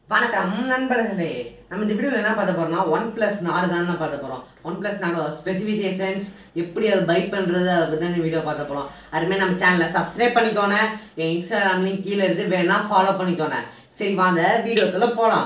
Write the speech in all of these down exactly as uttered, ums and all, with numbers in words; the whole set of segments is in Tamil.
வணக்கம் நண்பர்களே, நம்ம இந்த வீடியோவில் என்ன பார்க்க போறோம்னா ஒன் பிளஸ் நாடு தான் பார்க்க போகிறோம். ஒன் பிளஸ் நாடு ஸ்பெசிஃபிகேஷன்ஸ் எப்படி அதை பை பண்ணுறது அதை பற்றி தான் வீடியோ பார்க்க போகிறோம். அதுமாதிரி நம்ம சேனலை சப்ஸ்கிரைப் பண்ணிக்கோங்க, என் இன்ஸ்டாகிராம் லிங்க் கீழே இருந்து வேணா ஃபாலோ பண்ணிக்கோங்க. சரி வாங்க வீடியோக்குள்ள போகலாம்.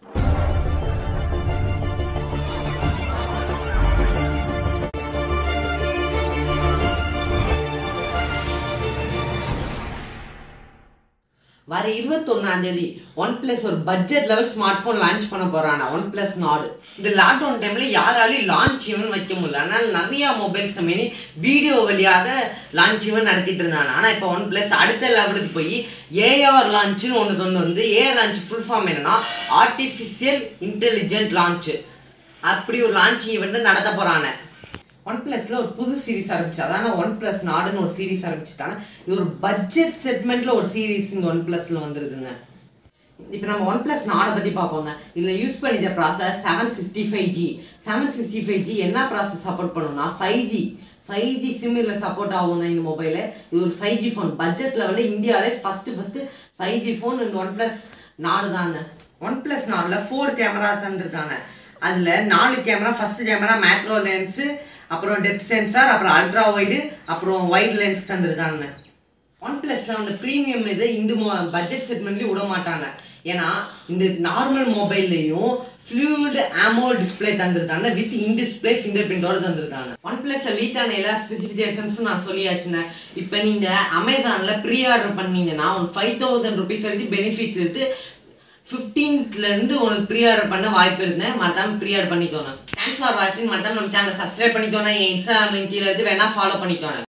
வர இருபத்தொன்னாம் தேதி ஒன் பிளஸ் ஒரு budget level smartphone launch பண்ண போறானா ஒன் பிளஸ் நாடு. இந்த லாக்டவுன் டைம்ல யாராலையும் லான்ச் ஈவென்ட் வைக்க முடியல. அதனால நிறைய மொபைல்ஸ் கம்பெனி வீடியோ வழியாக லான்ச் ஈவென்ட் நடத்திட்டு இருந்தாங்க. ஆனால் இப்போ ஒன் பிளஸ் அடுத்த லெவலுக்கு போய் ஏஆர் லான்ச்சுன்னு ஒன்று கொண்டு வந்து, ஏஆர் லான்ச் ஃபுல் ஃபார்ம் என்னன்னா ஆர்டிஃபிஷியல் இன்டெலிஜென்ட் லான்ச்சு. அப்படி ஒரு லான்ச் ஈவெண்ட் நடத்த போறாங்க. ஒன் பிளஸ்ல ஒரு புது சீரிஸ் ஆரம்பிச்சு, அதான ஒன் பிளஸ் நாடுன்னு ஒரு சீரிஸ் ஆரம்பிச்சுட்டாங்க. இது ஒரு பட்ஜெட் செக்மெண்ட்ல ஒரு சீரிஸ் இந்த ஒன் பிளஸ்ல வந்துருதுங்க. இப்போ நம்ம ஒன் பிளஸ் நாடை பற்றி பார்ப்போங்க. இதில் யூஸ் பண்ணித process seven sixty five G seven sixty five G என்ன ப்ராசஸ் சப்போர்ட் பண்ணணும்னா five G five G SIM இதில் சப்போர்ட் ஆகும் தான் இந்த மொபைலு. இது ஒரு ஃபைவ் ஜி ஃபோன். பட்ஜெட் லெவலில் இந்தியாவிலே first first five G phone இந்த ஒன் பிளஸ் நாடு தாங்க. ஒன் பிளஸ் நாடில் ஃபோர் கேமரா தந்துருக்காங்க. அதில் நாலு camera. First camera macro lens, அப்புறம் டெப்த் சென்சார், அப்புறம் அல்ட்ரா வைடு, அப்புறம் வைட் லென்ஸ் தந்துருக்காங்க. ஒன் பிளஸ்ல வந்து ப்ரீமியம் இது இந்த பட்ஜெட் செக்மெண்ட்லேயும் விட மாட்டாங்க. ஏன்னா இந்த நார்மல் மொபைல்லையும் ஃப்ளூயிட் ஆமோ டிஸ்பிளே தந்துருக்காங்க, வித் இன் டிஸ்பிளே ஃபிங்கர் பிரிண்டோட தந்துருக்காங்க. ஒன் பிளஸ்ல லீக்கான எல்லா ஸ்பெசிஃபிகேஷன்ஸும் நான் சொல்லியாச்சுங்க. இப்போ நீங்கள் அமேசானில் ப்ரீ ஆர்டர் பண்ணீங்கன்னா ஒரு ஃபைவ் தௌசண்ட் ருபீஸ் வரைக்கும் பெனிஃபிட்ஸ் இருக்குது. ஃபிஃப்டீன்த்லேருந்து உங்களுக்கு ப்ரீ ஆர்டர் பண்ண வாய்ப்பு இருந்தேன். மறக்காம ப்ரீ ஆர்டர் பண்ணிக்கோங்க. தேங்க்ஸ் ஃபார் வாட்சிங். மறக்காம நம்ம சேனலை சப்ஸ்கிரைப் பண்ணிக்கோங்க, என் இன்ஸ்டாகிராம் லிங்க் கீழே இருந்து வேணா ஃபாலோ பண்ணிக்கோங்க.